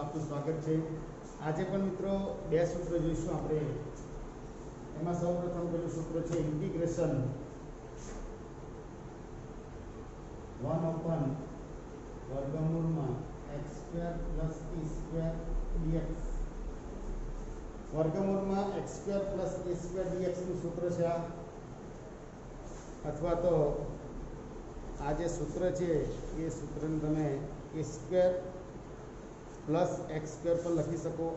આપનું સ્વાગત છે। આજે પણ મિત્રો બે સૂત્ર જોઈશું આપણે। એમાં સૌપ્રથમ પેલું સૂત્ર છે ઇન્ટિગ્રેશન 1 વર્ગમૂળમાં x² + a² dx વર્ગમૂળમાં x² + a² dx નું સૂત્ર છે આ, અથવા તો આ જે સૂત્ર છે એ સૂત્રને તમે a² + x² પણ લખી શકો,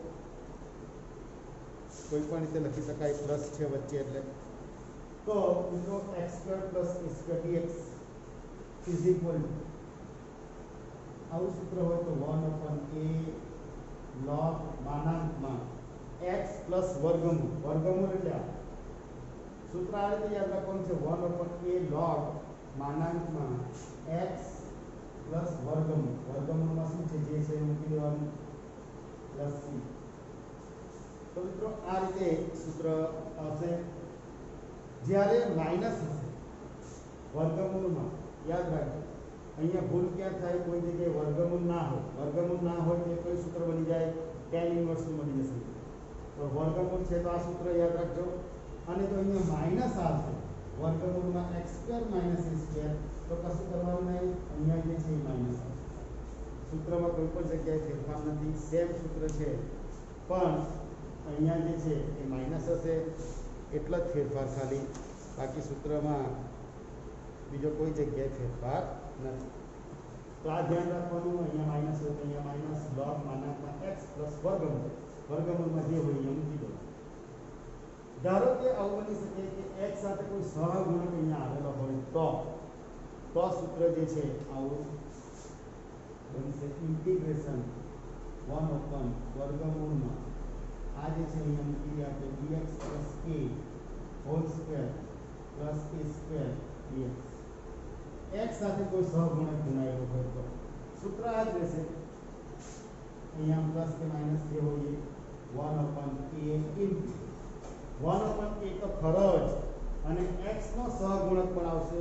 કોઈ પણ રીતે લખી શકાય, પ્લસ છે વચ્ચે એટલે। તો મિત્રો x² + a² dx is equal to આવું સૂત્ર હોય તો 1/a log માનાંકમાં x + વર્ગમૂળ, વર્ગમૂળ એટલે આ સૂત્ર આ રીતે યાદ રાખવાનું છે 1/a log માનાંકમાં x + વર્ગમૂળ, વર્ગમૂળમાં શું છે જે છે એ મૂકી દેવાનું પ્લસ c। તો મિત્રો આ રીતે સૂત્ર આવશે। જ્યારે માઇનસ હશે વર્ગમૂળમાં, યાદ રાખજો અહીંયા ભૂલ ક્યાં થાય, કોઈ જગ્યાએ વર્ગમૂળ ના હોય તો કયું સૂત્ર બની જાય, tan ઇન્વર્સ નું બની જશે। તો વર્ગમૂળ છે તો આ સૂત્ર યાદ રાખજો। અને જો અહીંયા માઇનસ આવશે વર્ગમૂળમાં x² - a² તો કશું કરવાનું નહીં, અહીંયા જે છે એ માઇનસ આવશે। સૂત્રમાં કોઈ પણ જગ્યાએ ફેરફાર નથી, સેમ સૂત્ર છે, પણ અહીંયા જે છે એ માઇનસ હશે એટલો જ ફેરફાર ખાલી, બાકી સૂત્રમાં બીજો કોઈ જગ્યાએ ફેરફાર નથી। તો આ ધ્યાન રાખવાનું, અહીંયા માઇનસ હોય તો અહીંયા માઇનસ log માનાંકમાં x + વર્ગમૂળ, વર્ગમૂળમાં જે હોય એ મૂકી દો। ધારો કે આવું બની શકે કે x સાથે કોઈ સહગુણક અહીંયા આવેલો હોય તો સૂત્ર જે છે આવું બનશે ઇન્ટિગ્રેશન 1 વર્ગમૂળમાં આ જે છે અહીંયા મૂકી દે આપણે dx + a² + a² dx। x સાથે કોઈ સહગુણક ગુણાયેલો હોય તો સૂત્ર આ જ રહેશે, અહીંયા પ્લસ કે માઇનસ જે હોય 1/a * 1/a તો ખરો જ, અને x નો સહગુણક પણ આવશે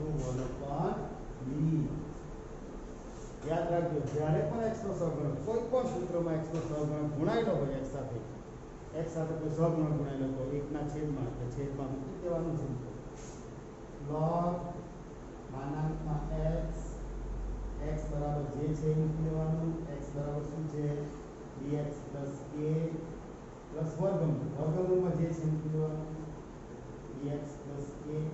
* 1/b। યાદ રાખજો જ્યારે પણ x નો સહગુણક, કોઈ પણ સૂત્રમાં x નો સહગુણક ગુણાયેલો હોય x સાથે કોઈ સહગુણક ગુણાયેલો તો 1/છેદમાં કે છેદમાં મૂકી દેવાનું છે। log માનાંકમાં x બરાબર જે છે એ મૂકી દેવાનું, x બરાબર શું છે dx + a + વર્ગમૂળ, વર્ગમૂળમાં જે છે મૂકી દેવાનું dx + a²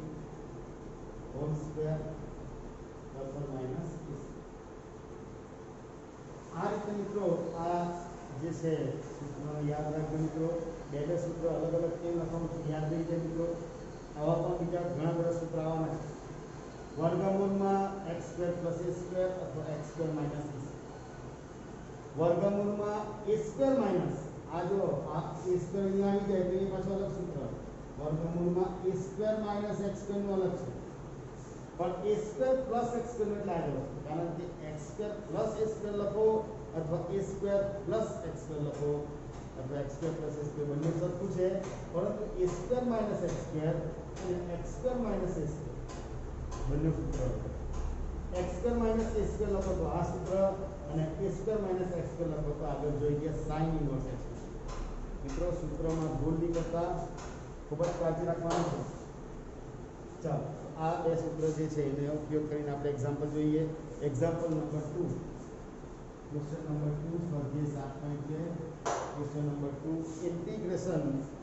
± આ રીતે મિત્રો આ જે છે સૂત્ર યાદ રાખજો મિત્રો। બે સૂત્ર અલગ અલગ કેમ લખવાનું છે યાદ રહી જાય મિત્રો। આવા પણ બીજા ઘણા બધા સૂત્ર આવવાના છે, વર્ગમૂળમાં x² + a² અથવા x² - a², વર્ગમૂળમાં a² - આ જો આ a² અહીંયા આવી જાય તો એ પાછું અલગ સૂત્ર, વર્ગમૂળમાં a² - x² નું અલગ છે, પણ a² + x² એટલે આગળ વસ્તુ, કારણ કે x² + a² લખો અથવા a² + x² લખો અથવા x² + a² બંને સરખું છે, પરંતુ a² - x² અને x² - a² બંને સૂત્ર, x² - a² લખો તો આ સૂત્ર અને a² - x² લખો તો આગળ જોઈ ગયા sin ઇન્વર્સ x। મિત્રો સૂત્રમાં ભૂલ નહીં કરતા, ખૂબ જ કાળજી રાખવાની છે। ચાલો આ બે સૂત્ર જે છે એનો ઉપયોગ કરીને આપણે એક્ઝામ્પલ જોઈએ। એક્ઝામ્પલ નંબર 2, ક્વેશ્ચન નંબર 2 સ્વાધ્યાય 7.2, ક્વેશ્ચન નંબર 2 ઇન્ટિગ્રેશન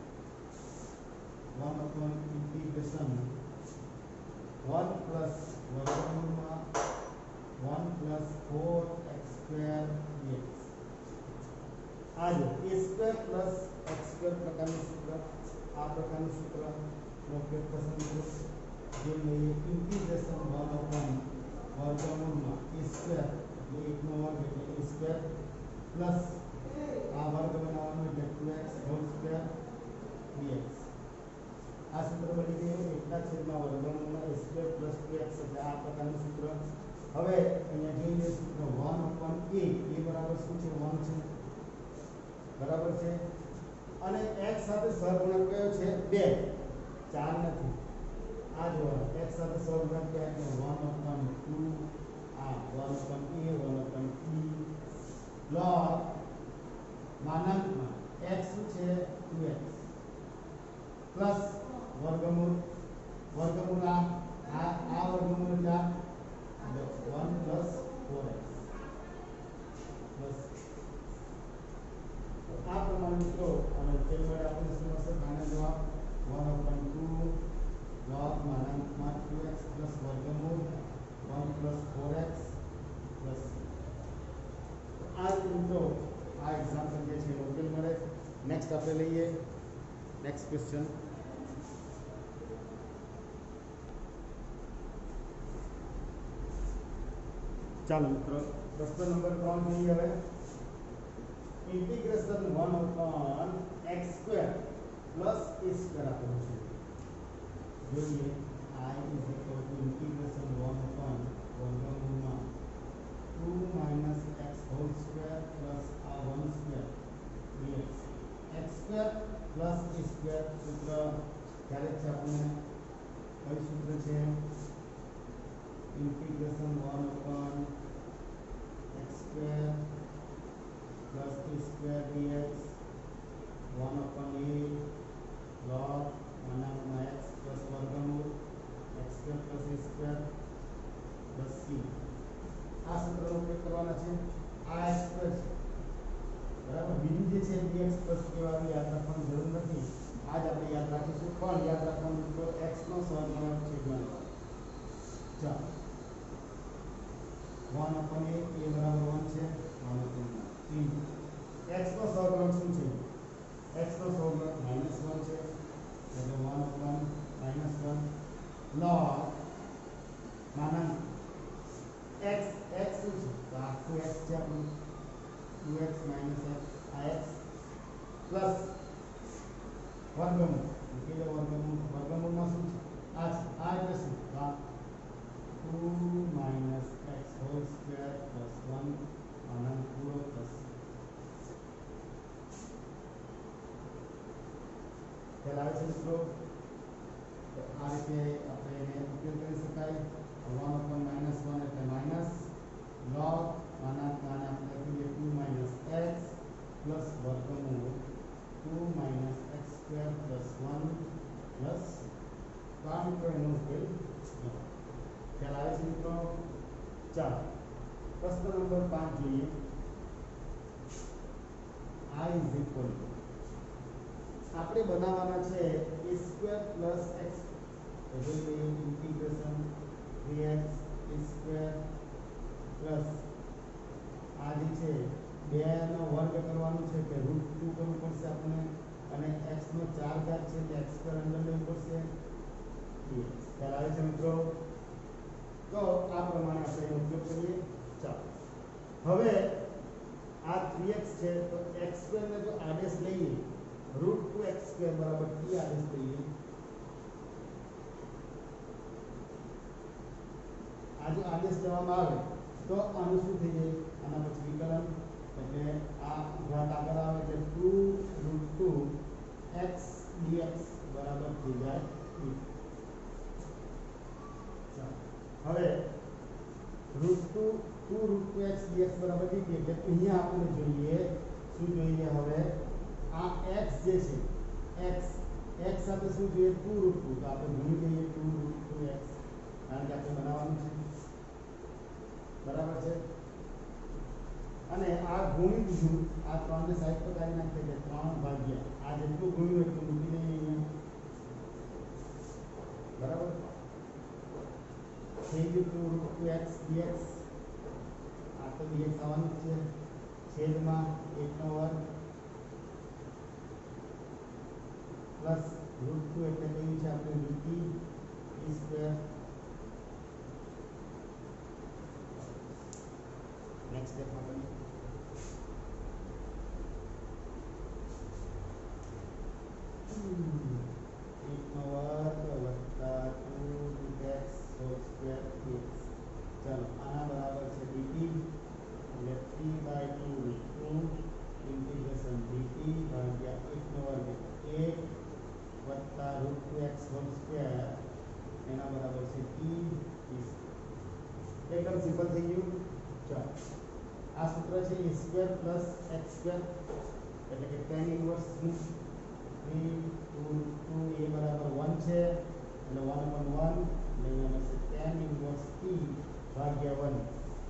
1 + વર્ગમૂળમાં 1 + 4x² dx। આ જો a² + x² પ્રકારનું સૂત્ર, આ પ્રકારનું સૂત્રનો ઉપયોગ પસંદ કરો, જે લઈએ ઇન્ટિગ્રેશન 1 વર્ગમૂળમાં a² એટલે 1 નો વર્ગ એટલે a² પ્લસ આ વર્ગ બનાવવાનો એટલે 2x² dx। આ સૂત્ર બની ગયું 1/છેદમાં વર્ગમૂળમાં a² + 2x એટલે આ પ્રકારનું સૂત્ર। હવે અહીંયા જોઈએ સૂત્ર 1/a, a બરાબર શું છે 1 છે, બરાબર છે, અને x સાથે સહગુણક કયો છે 2, 4 નથી। આ જો x સાથે સહગુણક કયા છે 1/2, આ 1/a 1/b log માનાંકમાં x શું છે 2x પ્લસ વર્ગમૂળ વર્ગમૂળ આ વર્ગમૂળ એટલે 1 પ્લસ 4x પ્લસ તો આ પ્રમાણે મિત્રો અને ઉકેલ મળે આપણે શું મળશે ફાઇનલ જવાબ 1/2 log માનાંકમાં 2x પ્લસ વર્ગમૂળ 1 પ્લસ 4x પ્લસ આ મિત્રો આ એક્ઝામ્પલ જે છે એનો ઉકેલ મળે. નેક્સ્ટ આપણે લઈએ નેક્સ્ટ ક્વેશ્ચન. ચાલો મિત્રો પ્રશ્ન નંબર 3 જોઈએ હવે. ઇન્ટિગ્રેશન 1/x² પ્લસ a² આપેલું છે. જોઈએ I is equal to integration 1/વર્ગમૂળમાં 2 minus x whole square plus r1 square dx x² plus a² સૂત્ર ક્યારે છે આપણે કયું સૂત્ર છે integration 1/x² plus a² dx 1/a log માનાંકમાં x plus વર્ગમૂળ x² plus a² plus c આ સૂત્રનો ઉપયોગ કરવાના છે. આ x² છે બરાબર. બીજું જે છે dx plus k વાળું યાદ રાખવાની જરૂર નથી. આ જ આપણે યાદ રાખીશું પણ યાદ રાખવાનું તો x નો સહગુણક છેદમાં ચાલો 1/a બરાબર 1 છે 1/3 x નો સહગુણક શું છે x નો સહગુણક -1 છે એટલે 1/-1 log માનાંક x શું છે તો આખું x છે આપણું 2x - x આ x પ્લસ વર્ગમૂળ એટલે વર્ગમૂળમાં શું છે આ છે આ એટલે શું તો 2 minus x whole square plus 1 માનાંક પૂરો પ્લસ પહેલા આવે છે મિત્રો તો આ રીતે આપણે એને ઉપયોગ કરી શકાય. 1/-1 એટલે માઇનસ log માનાંકમાં આપણે લખીએ 2 minus x plus વર્ગમૂળ 2 minus x² plus 1 plus તો આ મિત્રો એનો ઉકેલ ખ્યાલ આવે છે મિત્રો. ચાલો પ્રશ્ન નંબર 5 જોઈએ. I is equal to આપણે બનાવવાના છે a² plus x એટલે ઇન્ટિગ્રેશન 3x a² પ્લસ આ જે છે 2 નો વર્ગ કરવાનું છે કે √2 કરવું પડશે આપણે અને x નો 4 ઘાત છે એટલે x² અંદર લેવું પડશે. ખ્યાલ આવે છે મિત્રો. તો આ પ્રમાણે આપણે એનો ઉપયોગ કરીએ. ચાલો હવે આ 3x છે તો x² ને જો આદેશ લઈએ √2x² બરાબર t આદેશ લઈએ આ જો આદેશ લેવામાં આવે તો આનું શું થઈ જાય આના પછી વિકલન એટલે આ ઘાત આગળ આવે એટલે 2√2x dx બરાબર થઈ જાય હવે √2x dx બરાબર dt એટલે અહીંયા આપણે જોઈએ શું જોઈએ હવે આ x જે છે x સાથે શું જોઈએ 2√2 તો આપણે ભૂલી જઈએ 2√2x કારણ કે આપણે બનાવવાનું છે બરાબર છે અને આ ગુણી દીધું આ 3 ને સાઈડ પર કાઢી નાખીએ એટલે 3 ભાગ્યા આ જેટલું ગુણ્યું એટલું મૂકી દઈએ અહીંયા બરાબર થઈ ગયું 2√2x dx આ તો dx આવવાનું છે છેદમાં 1/2 પ્લસ √2 એટલે કયું છે આપણે dt t². નેક્સ્ટ સ્ટેપ માં કરીએ. ચાલો આના બરાબર છે dt એટલે t/2 ઇન્ટિગ્રેશન dt ભાગ્યા 1/2 +√2x² એના બરાબર છે t એકદમ સિમ્પલ થઈ ગયું. ચાલો આ સૂત્ર છે a² + x² એટલે કે tan ઇન્વર્સ 3 2 a બરાબર 1 છે એટલે 1/1 એટલે અહીંયા મળશે tan ઇન્વર્સ p ભાગ્યા 1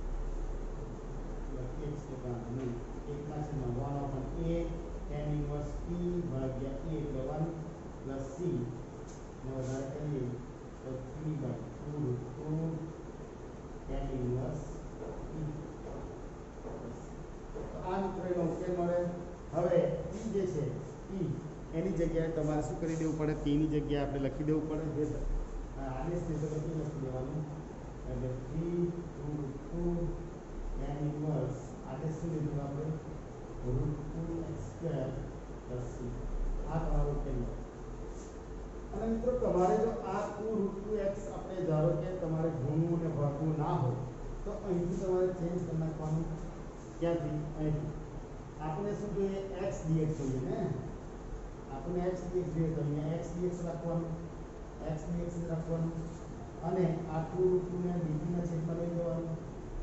લખીએ છીએ કે નહીં એકના છેદમાં 1/a tan ઇન્વર્સ p ભાગ્યા a એટલે 1 પ્લસ c ને વધારે કરીએ તો 3/2 tan ઇન્વર્સ p આ મિત્રો એનો ઉકેલ મળે. હવે p જે છે p એની જગ્યાએ તમારે શું કરી દેવું પડે? p ની જગ્યાએ આપણે લખી દેવું પડે. જે આદેશ છે તો લખી દેવાનું એટલે 3/2 tan ઇન્વર્સ આદેશ શું લીધું આપણે √2x² + c. આ તમારો ઉકેલ મળે. અને મિત્રો તમારે જો આ 2√2x આપણે ધારો કે તમારે ગુણવું અને ભાગવું ના હોય તો અહીંથી તમારે ચેન્જ કરી નાખવાનું. ક્યાંથી? અહીંથી આપણે શું જોઈએ? x dx જોઈએ ને. આપણે x dx જોઈએ તો અહીંયા x dx રાખવાનું, x dx રાખવાનું અને આ 2√2 ને dt ના છેદમાં લઈ લેવાનું.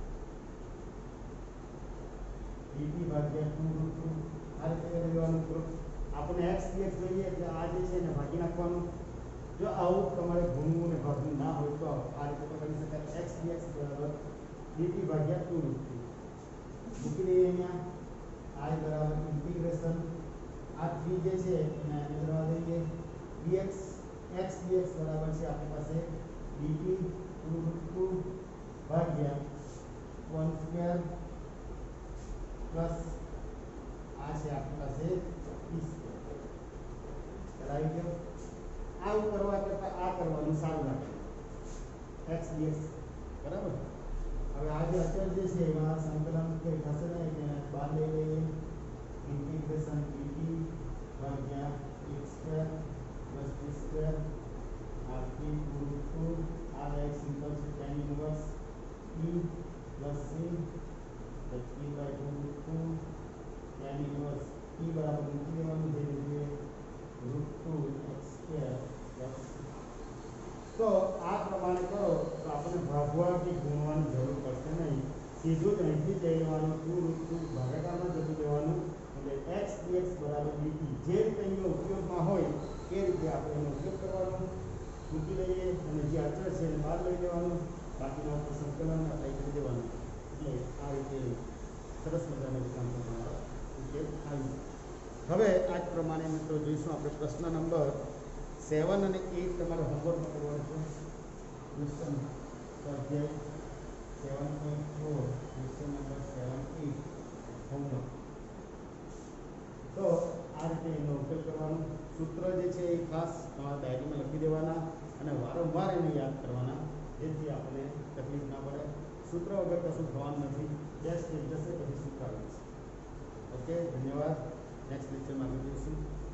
dt ભાગ્યા 2√2 આ રીતે કરી લેવાનું. મિત્રો આપણે x dx જોઈએ એટલે આ જે છે એને ભાગી નાખવાનું. જો આવું તમારે ગુણવું અને ભાગવું ના હોય તો આ રીતે કરી શકાય. x dx બરાબર dt ભાગ્યા 2√2 મૂકી દઈએ અહીંયા. I બરાબર ઇન્ટિગ્રેશન આ 3 જે છે એને આને કરવા દઈએ. dx x dx બરાબર છે આપણી પાસે dt 2√2 ભાગ્યા 1² પ્લસ આ છે આપણી પાસે p². આવી ગયો. આવું કરવા કરતાં આ કરવાનું સારું લાગે. x dx બરાબર. હવે આ જે અચળ જે છે એમાં સંકલન કે થશે ને કે બહાર લઈ લઈએ. ઇન્ટિગ્રેશન dt ભાગ્યા x² + p² આ 3√2 આ એક સિમ્પલ છે tan ઇન્વર્સ p + c તો 3/2 tan ઇન્વર્સ p બરાબર મૂકી દેવાનું જે રીતે √2x² + c. તો આ પ્રમાણે કરો તો આપણે ભાગવા કે ગુણવાની જરૂર પડશે નહીં. સીધું જ અહીંથી જઈ લેવાનું 2√2 ભાગાકારમાં જતું દેવાનું એટલે x dx બરાબર dt જે રીતે એનો ઉપયોગમાં હોય એ રીતે આપણે એનો ઉપયોગ કરવાનો. મૂકી લઈએ અને જે અચળ છે એને બહાર લઈ લેવાનું. બાકીનો આપણે સંકલન અપ્લાય કરી દેવાનું. એટલે આ રીતે સરસ મજાનો કામ તમારો ઉકેલ આવી. હવે આ જ પ્રમાણે મિત્રો જોઈશું આપણે પ્રશ્ન નંબર 7 અને 8 તમારે હોમવર્કમાં કરવાનું છે. ક્વેશ્ચન સ્વાધ્યાય 7.4 ક્વેશ્ચન નંબર 7-8 હોમવર્ક. તો આ રીતે એનો ઉકેલ કરવાનો. સૂત્ર જે છે એ ખાસ તમારા ડાયરીમાં લખી દેવાના અને વારંવાર એને યાદ કરવાના જેથી આપણે તકલીફ ના પડે. સૂત્ર વગર કશું થવાનું નથી. બે સ્ટેપ જશે પછી સૂત્ર આવે છે. ઓકે, ધન્યવાદ. નેક્સ્ટ લેક્ચરમાં આપણે જોઈશું.